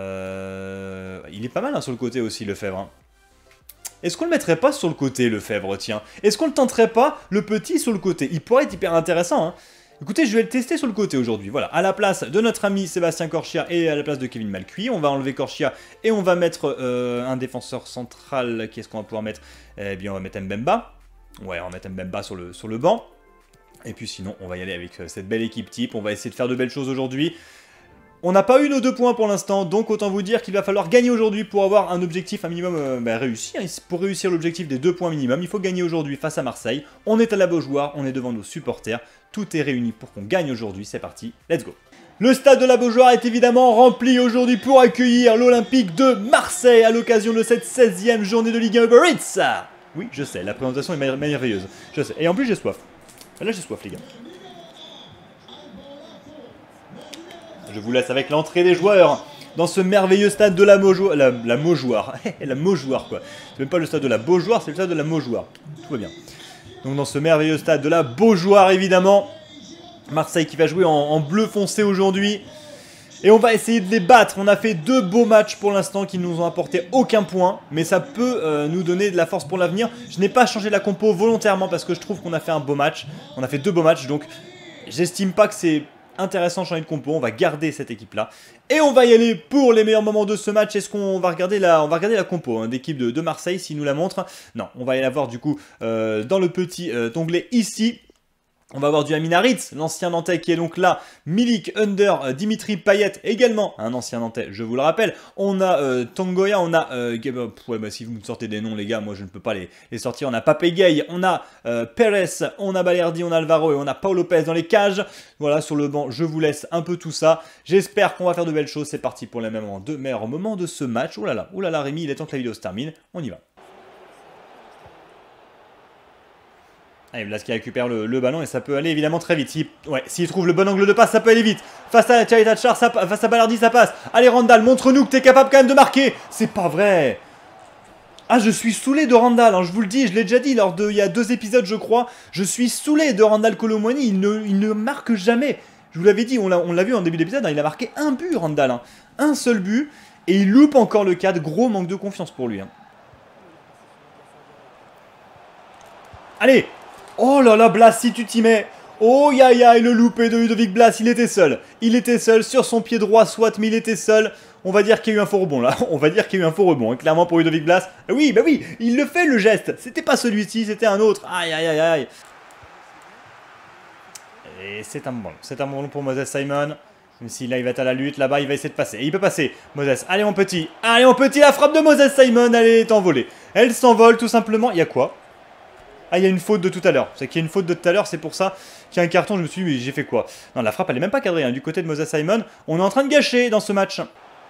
Il est pas mal hein, sur le côté aussi, Lefebvre. Hein. Est-ce qu'on le mettrait pas sur le côté, Lefebvre, tiens? Est-ce qu'on le tenterait pas, le petit, sur le côté? Il pourrait être hyper intéressant, hein. Écoutez, je vais le tester sur le côté aujourd'hui. Voilà, à la place de notre ami Sébastien Corchia et à la place de Kevin Malcuit, on va enlever Corchia et on va mettre un défenseur central. Qu'est-ce qu'on va pouvoir mettre? Eh bien, on va mettre Mbemba. Ouais, on va mettre Mbemba sur le banc. Et puis sinon, on va y aller avec cette belle équipe type. On va essayer de faire de belles choses aujourd'hui. On n'a pas eu nos 2 points pour l'instant, donc autant vous dire qu'il va falloir gagner aujourd'hui pour avoir un objectif, un minimum réussi. Pour réussir l'objectif des 2 points minimum, il faut gagner aujourd'hui face à Marseille. On est à la Beaujoire, on est devant nos supporters. Tout est réuni pour qu'on gagne aujourd'hui. C'est parti, let's go. Le stade de la Beaujoire est évidemment rempli aujourd'hui pour accueillir l'Olympique de Marseille à l'occasion de cette 16e journée de Ligue 1 Uber Eats. Oui, je sais, la présentation est merveilleuse. Je sais. Et en plus, j'ai soif. Là, j'ai soif, les gars. Je vous laisse avec l'entrée des joueurs dans ce merveilleux stade de la Beaujoire. La Beaujoire. La Beaujoire, quoi. C'est même pas le stade de la Beaujoire, c'est le stade de la Beaujoire. Tout va bien. Donc, dans ce merveilleux stade de la Beaujoire, évidemment. Marseille qui va jouer en bleu foncé aujourd'hui. Et on va essayer de les battre. On a fait 2 beaux matchs pour l'instant qui ne nous ont apporté aucun point. Mais ça peut nous donner de la force pour l'avenir. Je n'ai pas changé la compo volontairement parce que je trouve qu'on a fait un beau match. On a fait 2 beaux matchs. Donc j'estime pas que c'est intéressant de changer de compo. On va garder cette équipe-là. Et on va y aller pour les meilleurs moments de ce match. Est-ce qu'on va regarder la compo d'équipe de Marseille s'il nous la montre? Non, on va y la voir du coup dans le petit onglet ici. On va avoir du Amin Harit, l'ancien Nantais qui est donc là. Milik, Under, Dimitri Payet, également un ancien Nantais, je vous le rappelle. On a Tangoya, on a... si vous me sortez des noms, les gars, moi je ne peux pas les sortir. On a Pape Gueye, on a Perez, on a Balerdi, on a Alvaro et on a Paul Lopez dans les cages. Voilà, sur le banc, je vous laisse un peu tout ça. J'espère qu'on va faire de belles choses. C'est parti pour les meilleurs moments de ce match. Oh là là, Rémi, il est temps que la vidéo se termine. On y va. Allez, Blas qui récupère le ballon et ça peut aller évidemment très vite. S'il trouve le bon angle de passe, ça peut aller vite. Face à Thierry Thatchar, face à Balardi, ça passe. Allez, Randall, montre-nous que t'es capable quand même de marquer. C'est pas vrai. Ah, je suis saoulé de Randall, hein, je vous le dis, je l'ai déjà dit il y a 2 épisodes, je crois. Je suis saoulé de Randall Kolo Muani, il ne marque jamais. Je vous l'avais dit, on l'a vu en début d'épisode, hein, il a marqué un but, Randall. Hein. Un seul but, et il loupe encore le cadre. Gros manque de confiance pour lui. Hein. Allez. Oh là là, Blas, si tu t'y mets. Oh ya, le loupé de Ludovic Blas, il était seul. Il était seul sur son pied droit, soit, mais il était seul. On va dire qu'il y a eu un faux rebond là. On va dire qu'il y a eu un faux rebond, hein, clairement pour Ludovic Blas. Oui, bah oui, il le fait le geste. C'était pas celui-ci, c'était un autre. Aïe. Et c'est un bon ballon pour Moses Simon. Même si là il va être à la lutte, là-bas il va essayer de passer. Et il peut passer, Moses. Allez mon petit, la frappe de Moses Simon, elle est envolée. Elle s'envole tout simplement. Il y a quoi? Ah, il y a une faute de tout à l'heure. C'est qu'il y a une faute de tout à l'heure, c'est pour ça qu'il y a un carton. Je me suis dit, mais j'ai fait quoi? Non, la frappe, elle est même pas cadrée. Hein, du côté de Moses Simon, on est en train de gâcher dans ce match.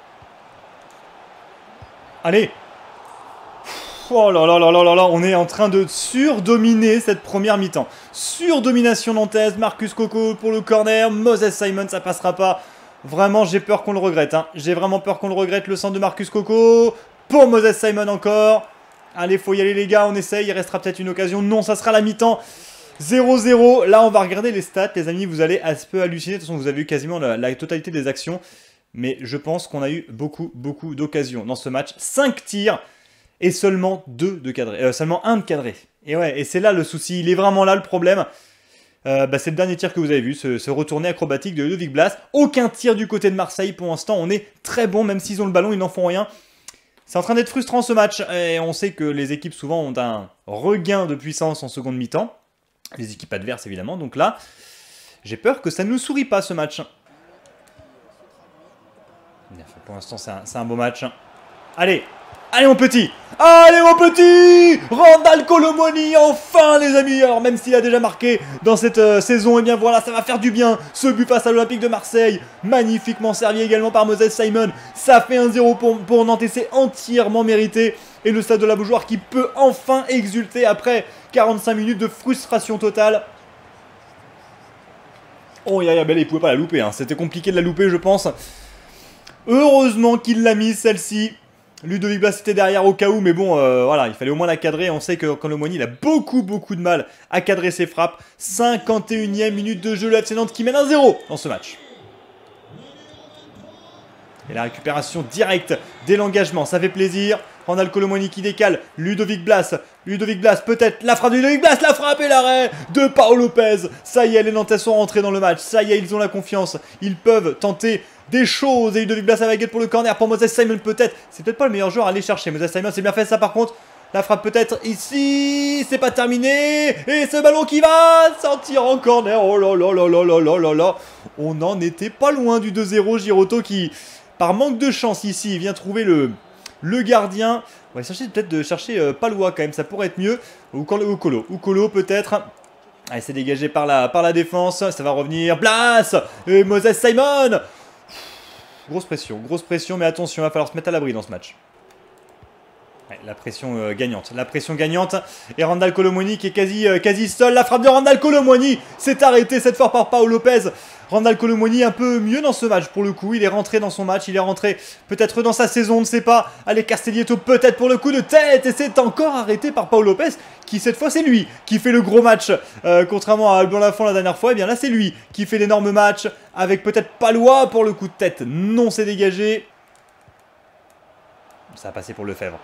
Allez. Oh là là, on est en train de surdominer cette première mi-temps. Surdomination nantaise. Marcus Coco pour le corner. Moses Simon, ça passera pas. Vraiment, j'ai peur qu'on le regrette. Hein. J'ai vraiment peur qu'on le regrette. Le centre de Marcus Coco. Pour Moses Simon encore. Allez, faut y aller les gars, on essaye, il restera peut-être une occasion. Non, ça sera la mi-temps. 0-0. Là, on va regarder les stats, les amis, vous allez un peu halluciner. De toute façon, vous avez eu quasiment la totalité des actions. Mais je pense qu'on a eu beaucoup d'occasions dans ce match. 5 tirs et seulement 2 de cadré. Seulement 1 de cadré. Et ouais, et c'est là le souci, il est vraiment là le problème. C'est le dernier tir que vous avez vu, ce retourné acrobatique de Ludovic Blas. Aucun tir du côté de Marseille pour l'instant, on est très bon, même s'ils ont le ballon, ils n'en font rien. C'est en train d'être frustrant ce match, et on sait que les équipes souvent ont un regain de puissance en seconde mi-temps. Les équipes adverses évidemment, donc là, j'ai peur que ça ne nous sourit pas ce match. Pour l'instant c'est un beau match. Allez mon petit! Allez mon petit! Randall Kolo Muani, enfin les amis! Alors même s'il a déjà marqué dans cette saison, et bien voilà, ça va faire du bien. Ce but face à l'Olympique de Marseille, magnifiquement servi également par Moses Simon. Ça fait 1-0 pour Nantes et c'est entièrement mérité. Et le stade de la Beaujoire qui peut enfin exulter après 45 minutes de frustration totale. Oh il pouvait pas la louper, hein. C'était compliqué de la louper je pense. Heureusement qu'il l'a mise celle-ci. Ludovic Blas était derrière au cas où, mais bon, voilà, il fallait au moins la cadrer. On sait que Kolo Muani, il a beaucoup de mal à cadrer ses frappes. 51e minute de jeu, le FC Nantes qui mène 1-0 dans ce match. Et la récupération directe dès l'engagement, ça fait plaisir. Randall Kolo Muani qui décale, Ludovic Blas, peut-être la frappe de Ludovic Blas, la frappe et l'arrêt de Paul Lopez. Ça y est, les Nantais sont rentrés dans le match, ça y est, ils ont la confiance, ils peuvent tenter des choses. Et Ludovic Blas à la baguette pour le corner, pour Moses Simon peut-être. C'est peut-être pas le meilleur joueur à aller chercher. Moses Simon, c'est bien fait ça par contre. La frappe peut-être ici. C'est pas terminé. Et ce ballon qui va sortir en corner. Oh là là là là là là là là. On n'en était pas loin du 2-0. Giroto qui, par manque de chance ici, vient trouver le gardien. On va essayer peut-être de chercher Palois quand même. Ça pourrait être mieux. Ou Colo. Ou Colo peut-être. Allez, c'est dégagé par la défense. Ça va revenir. Blas. Et Moses Simon. Grosse pression. Mais attention, il va falloir se mettre à l'abri dans ce match. Ouais, la pression gagnante. Et Randal Kolo Muani qui est quasi seul. La frappe de Randal Kolo Muani s'est arrêtée cette fois par Paul Lopez. Randal Kolo Muani un peu mieux dans ce match pour le coup. Il est rentré dans son match. Il est rentré peut-être dans sa saison. On ne sait pas. Allez, Castelletto peut-être pour le coup de tête. Et c'est encore arrêté par Paul Lopez. Qui cette fois c'est lui qui fait le gros match. Contrairement à Alban Lafont la dernière fois. Et bien là c'est lui qui fait l'énorme match. Avec peut-être Palois pour le coup de tête. Non, c'est dégagé. Ça a passé pour Lefebvre.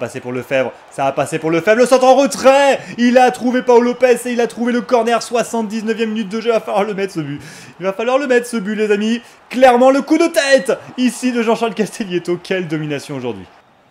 Le centre en retrait. Il a trouvé Paul Lopez et il a trouvé le corner. 79e minute de jeu. Il va falloir le mettre ce but. Les amis. Clairement le coup de tête ici de Jean-Charles Castelletto. Quelle domination aujourd'hui.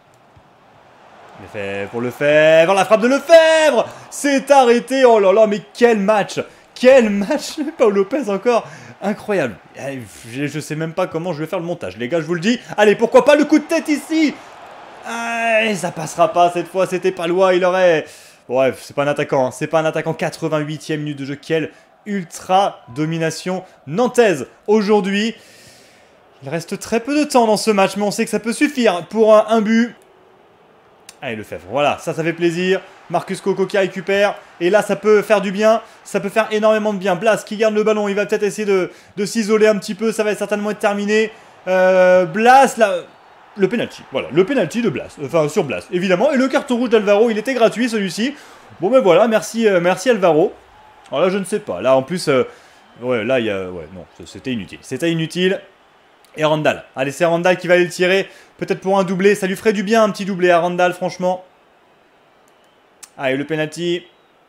Lefebvre. La frappe de Lefebvre. C'est arrêté. Oh là là, mais quel match. Paul Lopez encore. Incroyable. Je sais même pas comment je vais faire le montage. Les gars, je vous le dis. Allez, pourquoi pas le coup de tête ici. Ça passera pas cette fois, c'était pas loin, il aurait... Bref, c'est pas un attaquant, 88e minute de jeu, quelle ultra domination nantaise aujourd'hui. Il reste très peu de temps dans ce match, mais on sait que ça peut suffire pour un but. Allez, Lefebvre, voilà, ça fait plaisir. Marcus Coco qui récupère, et là ça peut faire du bien, ça peut faire énormément de bien. Blas qui garde le ballon, il va peut-être essayer de s'isoler un petit peu, ça va certainement être terminé. Blas, là... Le penalty, voilà, le penalty de Blas, enfin sur Blas, évidemment, et le carton rouge d'Alvaro, il était gratuit celui-ci. Bon ben voilà, merci Alvaro. Alors là je ne sais pas, là en plus, ouais là il y a, ouais non, c'était inutile, Et Randal, allez c'est Randal qui va aller le tirer, peut-être pour un doublé, ça lui ferait du bien un petit doublé à Randal franchement. Allez le penalty.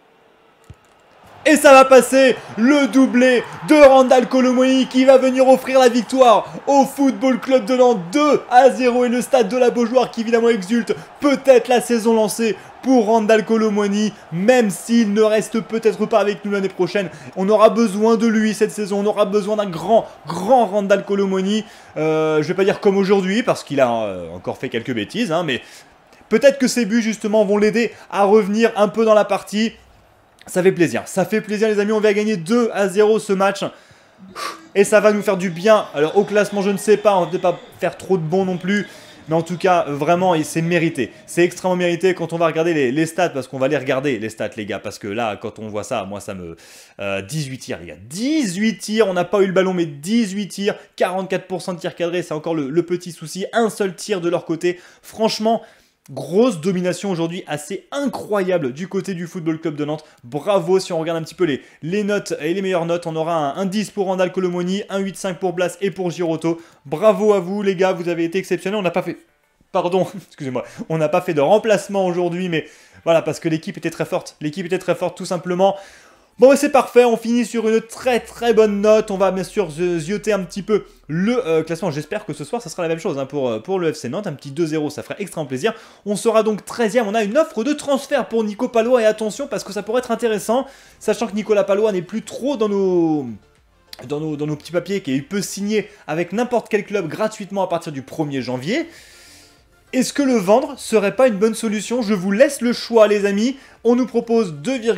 Et ça va passer, le doublé de Randal Kolo Muani qui va venir offrir la victoire au Football Club de Nantes 2-0 et le stade de la Beaujoire qui évidemment exulte. Peut-être la saison lancée pour Randal Kolo Muani, même s'il ne reste peut-être pas avec nous l'année prochaine. On aura besoin de lui cette saison, on aura besoin d'un grand Randal Kolo Muani. Je vais pas dire comme aujourd'hui parce qu'il a encore fait quelques bêtises, hein, mais peut-être que ces buts justement vont l'aider à revenir un peu dans la partie. Ça fait plaisir les amis, on va gagner 2-0 ce match. Et ça va nous faire du bien. Alors au classement je ne sais pas, on ne peut pas faire trop de bons non plus. Mais en tout cas vraiment c'est mérité. C'est extrêmement mérité quand on va regarder les stats. Parce qu'on va les regarder les stats les gars. Parce que là quand on voit ça, moi ça me... 18 tirs les gars, 18 tirs, on n'a pas eu le ballon mais 18 tirs. 44% de tirs cadrés, c'est encore le petit souci. Un seul tir de leur côté. Franchement... Grosse domination aujourd'hui, assez incroyable du côté du Football Club de Nantes. Bravo, si on regarde un petit peu les notes et les meilleures notes, on aura un 10 pour Randal Kolo Muani, un 8,5 pour Blas et pour Giroto. Bravo à vous les gars, vous avez été exceptionnels. On n'a pas fait... Pardon, excusez-moi, on n'a pas fait de remplacement aujourd'hui, mais voilà, parce que l'équipe était très forte. L'équipe était très forte tout simplement. Bon, c'est parfait, on finit sur une très bonne note. On va bien sûr zioter un petit peu le classement. J'espère que ce soir, ça sera la même chose hein, pour le FC Nantes. Un petit 2-0, ça ferait extrêmement plaisir. On sera donc 13e. On a une offre de transfert pour Nico Palois. Et attention, parce que ça pourrait être intéressant, sachant que Nicolas Palois n'est plus trop dans nos petits papiers, qu'il peut signer avec n'importe quel club gratuitement à partir du 1er janvier. Est-ce que le vendre serait pas une bonne solution? Je vous laisse le choix les amis. On nous propose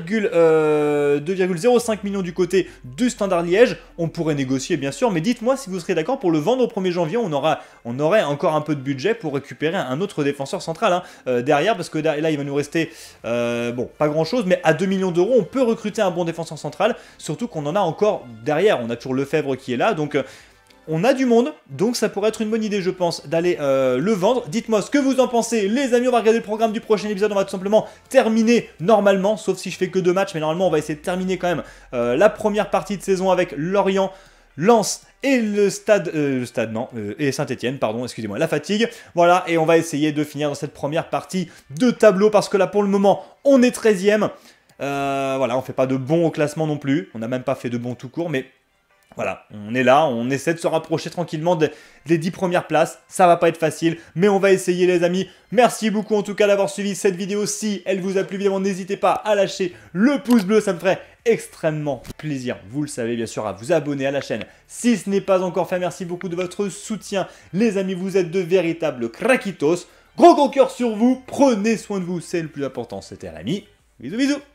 2,05 millions du côté du Standard Liège. On pourrait négocier bien sûr, mais dites-moi si vous serez d'accord pour le vendre au 1er janvier. On aurait encore un peu de budget pour récupérer un autre défenseur central hein, derrière. Parce que là il va nous rester, bon pas grand chose, mais à 2 millions d'euros on peut recruter un bon défenseur central. Surtout qu'on en a encore derrière, on a toujours Lefebvre qui est là. Donc... on a du monde, donc ça pourrait être une bonne idée, je pense, d'aller le vendre. Dites-moi ce que vous en pensez, les amis. On va regarder le programme du prochain épisode. On va tout simplement terminer normalement, sauf si je fais que 2 matchs, mais normalement, on va essayer de terminer quand même la première partie de saison avec Lorient, Lens et et Saint-Etienne, pardon, excusez-moi, la fatigue. Voilà, et on va essayer de finir dans cette première partie de tableau, parce que là, pour le moment, on est 13e. Voilà, on fait pas de bons au classement non plus. On n'a même pas fait de bons tout court, mais... Voilà, on est là, on essaie de se rapprocher tranquillement des 10 premières places. Ça va pas être facile, mais on va essayer les amis. Merci beaucoup en tout cas d'avoir suivi cette vidéo. Si elle vous a plu, évidemment, n'hésitez pas à lâcher le pouce bleu, ça me ferait extrêmement plaisir. Vous le savez bien sûr, à vous abonner à la chaîne si ce n'est pas encore fait. Merci beaucoup de votre soutien. Les amis, vous êtes de véritables craquitos. Gros cœur sur vous, prenez soin de vous, c'est le plus important. C'était l'ami. Bisous bisous.